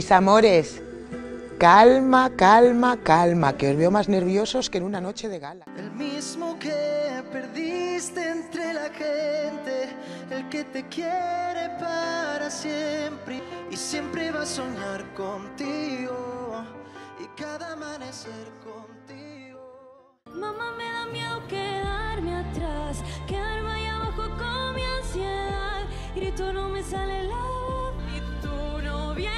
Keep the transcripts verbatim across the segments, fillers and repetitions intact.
Mis amores, calma, calma, calma, que os veo más nerviosos que en una noche de gala. El mismo que perdiste entre la gente, el que te quiere para siempre y siempre va a soñar contigo y cada amanecer contigo. Mamá, me da miedo quedarme atrás, quedarme ahí abajo con mi ansiedad. Grito, no me sale la voz y tú no vienes.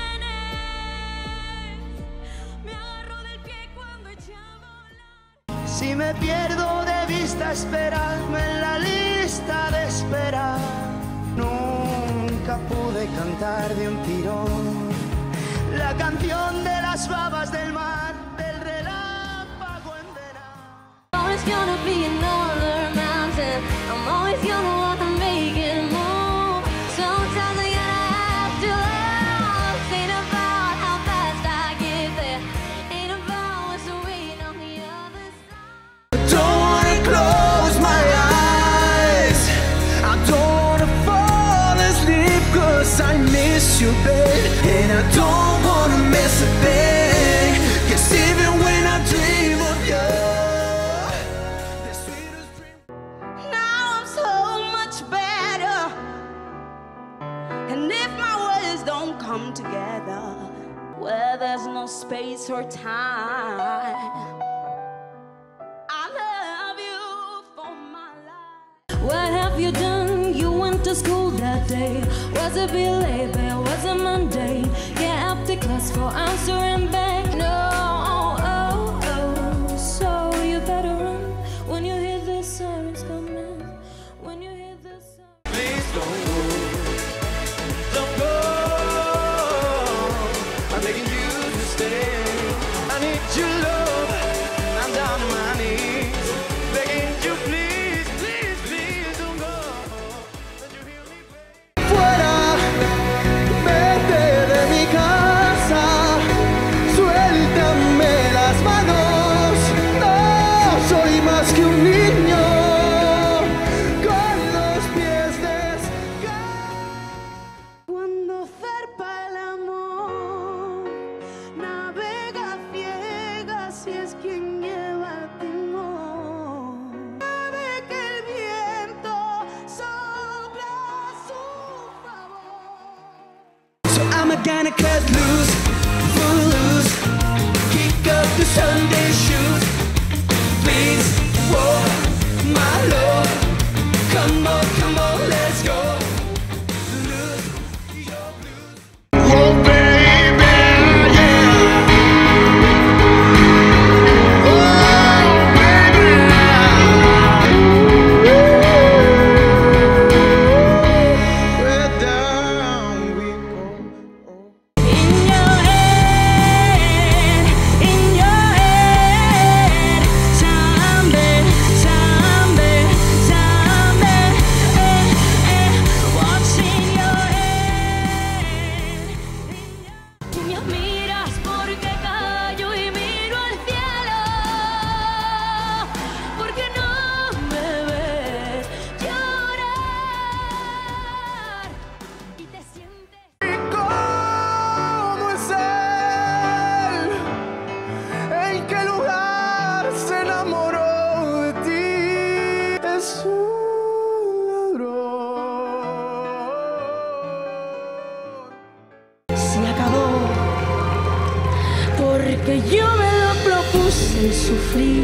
Me agarro del pie cuando eché a volar. Si me pierdo de vista esperando en la lista de espera, nunca pude cantar de un tirón la canción de las babas del mar, del relámpago en verano. Always gonna be another mountain. I'm always gonna walk and make it move. Sometimes I gotta have to love. Ain't about how fast I get there. Ain't about what's waiting on the other side. Don't wanna close my eyes, I don't wanna fall asleep, cause I miss you, babe. And I don't wanna miss a thing, cause even when I dream of you, the sweetest dream. Now I'm so much better. And if my words don't come together, where there's no space or time, I love you for my life. What have you done? You went to school that day. Was it belated? Was it Monday? Yeah, after class for answering back. No, oh, oh. So you better run when you hear the sirens coming. When you hear the sirens. Please don't go, don't go. I'm begging you to stay. I need your love. I'm down on my knees, begging you, please, please, please don't go. Don't you hear me, babe? Fuera, vete de mi casa, suéltame las manos. No soy más que un niño con los pies descalzos. Cuando zarpa el amor, navega ciega si es quien lleva el timón. Sabe que el viento sopla a su favor. So I'm gonna cut loose, full loose, kick up the Sunday shoes. Please, whoa, my love, come on, come on, let's go. Lose your blues. Oh baby, yeah. Oh baby, where down we go. In your head, in your head, zombie, zombie, zombie, eh, eh, what's in your head? Tú me miras porque callo y miro al cielo, porque no me ves llorar y te sientes. ¿Cómo es él? ¿En qué lugar se enamoró de ti? Es un ladrón. Se acabó porque yo me lo propuse sufrir.